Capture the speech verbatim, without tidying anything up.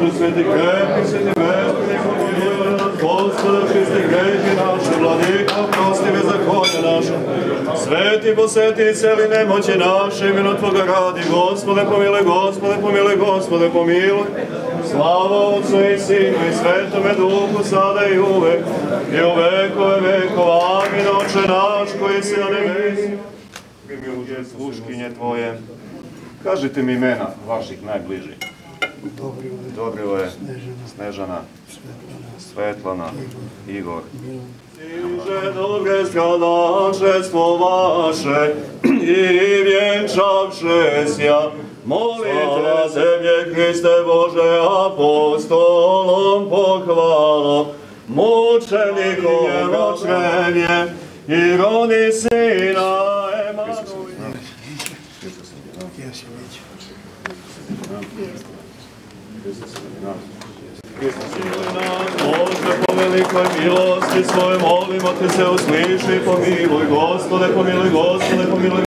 Gospodu, sveti krepni, sveti bezbrni, pomiluj nas, Gospodu, čisti grehi naše, vladiko, prosti bezakonje naše. Sveti posveti celi nemoći naše, imenu Tvoga radi, Gospode pomiluj, Gospode pomiluj, Gospode pomiluj. Slava Otcu i Sinu i Svetome Duhu, sada i uvek, i u vekove vekova. Amin. Oče naš koji si na nebesi, primi uđe sluškinje Tvoje. Kažite mi imena vaših najbližih. Dobrivoje, Snežana, Svetlana, Igor. Stiže dobre stradačestvo vaše i vjenčavše sja, molite zemlje Hriste Bože apostolom pohvalo, mučenikom ročenje i rodi sina Emanuila. Bože, po velikoj milosti svojoj molimo Te se usliši, pomiluj, Gospode, pomiluj, Gospode, pomiluj,